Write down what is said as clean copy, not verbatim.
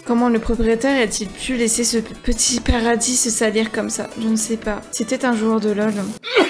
Comment le propriétaire a-t-il pu laisser ce petit paradis se salir comme ça? Je ne sais pas. C'était un joueur de LoL.